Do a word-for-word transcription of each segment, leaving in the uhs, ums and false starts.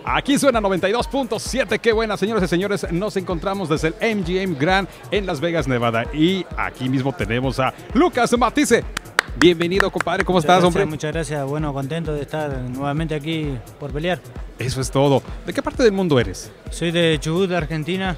Aquí suena noventa y dos punto siete. Qué buena, señoras y señores. Nos encontramos desde el M G M Grand en Las Vegas, Nevada. Y aquí mismo tenemos a Lucas Matthysse. Bienvenido, compadre. ¿Cómo muchas estás, gracias, hombre? Muchas gracias. Bueno, contento de estar nuevamente aquí por pelear. Eso es todo. ¿De qué parte del mundo eres? Soy de Chubut, de Argentina,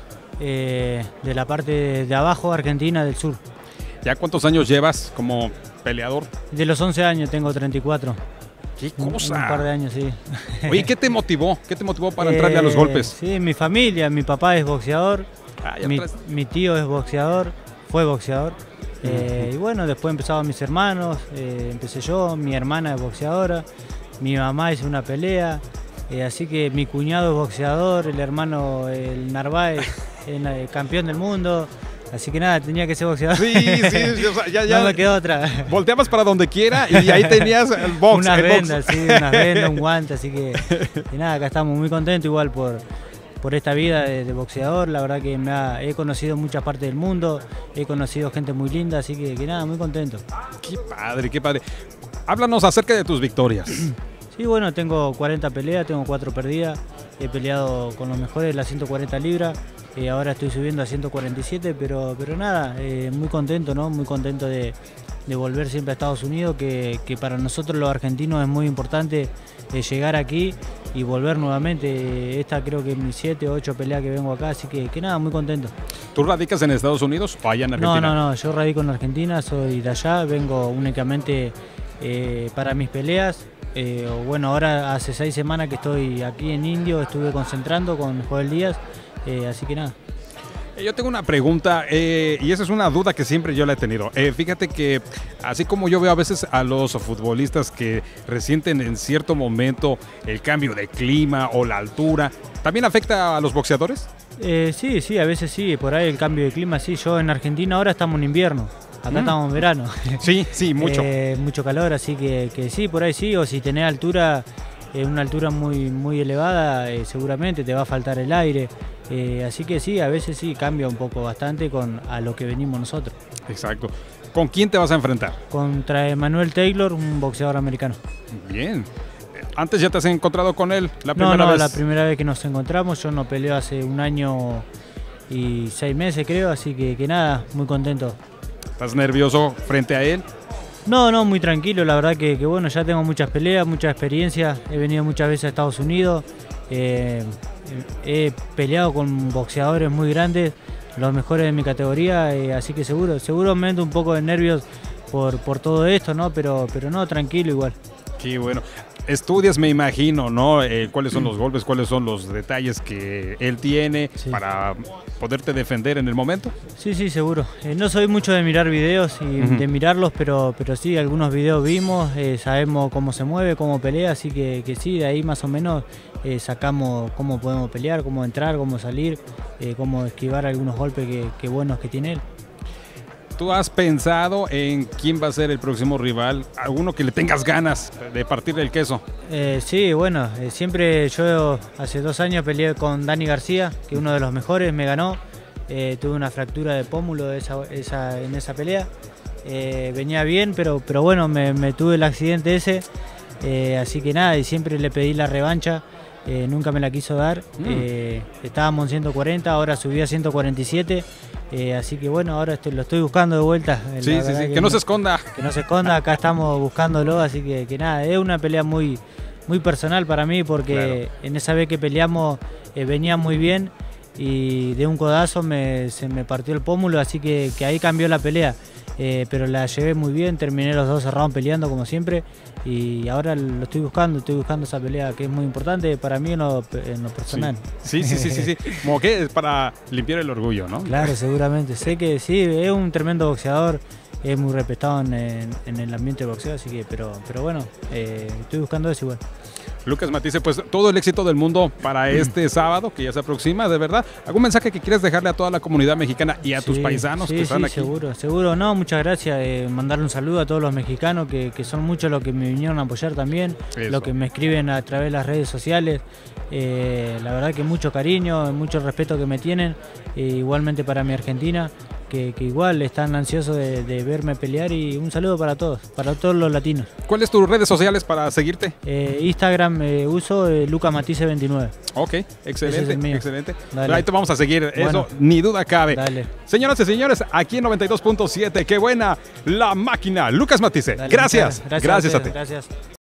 eh, de la parte de abajo, Argentina, del sur. ¿Ya cuántos años llevas como peleador? De los once años, tengo treinta y cuatro. ¿Qué Un, cosa? un par de años, sí. Oye, ¿qué te motivó? ¿Qué te motivó para entrarle a los Eh, golpes? Sí, mi familia, mi papá es boxeador, Ah, ya mi, traes- mi tío es boxeador, fue boxeador. Eh, y bueno, después empezaban mis hermanos, eh, empecé yo, mi hermana es boxeadora, mi mamá hizo una pelea, eh, así que mi cuñado es boxeador, el hermano, el Narváez, es eh, campeón del mundo, así que nada, tenía que ser boxeador. Sí, sí, o sea, ya, ya. No me quedó otra. Volteabas para donde quiera y ahí tenías el box. Unas el box. vendas, sí, unas vendas, un guante, así que y nada, acá estamos muy contentos igual por, por esta vida de, de boxeador. La verdad que me ha- he conocido muchas partes del mundo, he conocido gente muy linda, así que, que nada, muy contento. Qué padre, qué padre. Háblanos acerca de tus victorias. Sí, bueno, tengo cuarenta peleas, tengo cuatro perdidas, he peleado con los mejores de las ciento cuarenta libras, eh, ahora estoy subiendo a ciento cuarenta y siete, pero, pero nada, eh, muy contento, ¿no? Muy contento de, de volver siempre a Estados Unidos, que, que para nosotros los argentinos es muy importante eh, llegar aquí y volver nuevamente. Esta creo que es mi siete o ocho peleas que vengo acá, así que, que nada, muy contento. ¿Tú radicas en Estados Unidos o allá en Argentina? No, no, no, yo radico en Argentina, soy de allá, vengo únicamente eh, para mis peleas. Eh, o bueno, ahora hace seis semanas que estoy aquí en Indio, estuve concentrando con Joel Díaz, eh, así que nada. Eh, Yo tengo una pregunta eh, y esa es una duda que siempre yo la he tenido. Eh, fíjate que así como yo veo a veces a los futbolistas que resienten en cierto momento el cambio de clima o la altura, ¿también afecta a los boxeadores? Eh, sí, sí, a veces sí, por ahí el cambio de clima, sí, yo en Argentina ahora estamos en invierno, acá Mm. estamos en verano. Sí, sí, mucho. Eh, mucho calor, así que, que sí, por ahí sí, o si tenés altura, eh, una altura muy, muy elevada, eh, seguramente te va a faltar el aire. Eh, así que sí, a veces sí cambia un poco bastante con a lo que venimos nosotros. Exacto. ¿Con quién te vas a enfrentar? Contra Emmanuel Taylor, un boxeador americano. Bien. Eh, ¿Antes ya te has encontrado con él la No, primera no, vez? la primera vez que nos encontramos, yo no peleo hace un año y seis meses creo, así que, que nada, muy contento. ¿Estás nervioso frente a él? No, no, muy tranquilo, la verdad que, que bueno, ya tengo muchas peleas, mucha experiencia, he venido muchas veces a Estados Unidos, eh, he peleado con boxeadores muy grandes, los mejores de mi categoría, eh, así que seguro, seguramente un poco de nervios por, por todo esto, ¿no? Pero, pero no, tranquilo igual. Qué bueno. Estudias, me imagino, ¿no? Eh, cuáles son los golpes, cuáles son los detalles que él tiene Sí. para poderte defender en el momento. Sí, sí, seguro. Eh, no soy mucho de mirar videos y Ujú. de mirarlos, pero, pero sí, algunos videos vimos, eh, sabemos cómo se mueve, cómo pelea, así que, que sí, de ahí más o menos eh, sacamos cómo podemos pelear, cómo entrar, cómo salir, eh, cómo esquivar algunos golpes que, que buenos que tiene él. ¿Tú has pensado en quién va a ser el próximo rival? ¿Alguno que le tengas ganas de partirle el queso? Eh, sí, bueno, eh, siempre yo hace dos años peleé con Dani García, que es uno de los mejores, me ganó. Eh, tuve una fractura de pómulo esa, esa- en esa pelea. Eh, venía bien, pero, pero bueno, me, me tuve el accidente ese. Eh, así que nada, y siempre le pedí la revancha. eh, nunca me la quiso dar. Mm. Eh, estábamos en ciento cuarenta, ahora subí a ciento cuarenta y siete. eh, así que bueno, ahora estoy- lo estoy buscando de vuelta. La Sí, sí, verdad sí. Que no se esconda. que no se esconda, acá estamos buscándolo, así que, que nada, es una pelea muy, muy personal para mí porque en esa vez que peleamos eh, venía muy bien y de un codazo me, se me partió el pómulo, así que, que ahí cambió la pelea. Eh, pero la llevé muy bien, terminé los dos rounds peleando como siempre y ahora lo estoy buscando, estoy buscando esa pelea que es muy importante para mí en lo, en lo personal. Sí, sí, sí, sí, sí. Como que es para limpiar el orgullo, ¿no? Claro, seguramente. Sé que sí, es un tremendo boxeador, es muy respetado en, en- en el ambiente de boxeo, así que, pero, pero bueno, eh, estoy buscando eso igual. Lucas Matthysse, pues todo el éxito del mundo para este sábado que ya se aproxima, de verdad. ¿Algún mensaje que quieras dejarle a toda la comunidad mexicana y a tus Sí, paisanos sí, que están sí, aquí? seguro, seguro. No, muchas gracias. Eh, mandarle un saludo a todos los mexicanos que, que son muchos los que me vinieron a apoyar también, Eso. los que me escriben a través de las redes sociales. Eh, la verdad que mucho cariño, mucho respeto que me tienen, eh, igualmente para mi Argentina. que, que igual están ansiosos de, de verme pelear, y un saludo para todos, para todos los latinos. ¿Cuáles tus redes sociales para seguirte? Eh, Instagram eh, uso eh, Luca Matisse veintinueve. Ok, excelente, es excelente. Dale. Ahí te vamos a seguir, bueno, eso ni duda cabe. Dale. Señoras y señores, aquí en noventa y dos punto siete, qué buena la máquina. Lucas Matisse, dale, gracias. Gracias, gracias a, a ti. Gracias.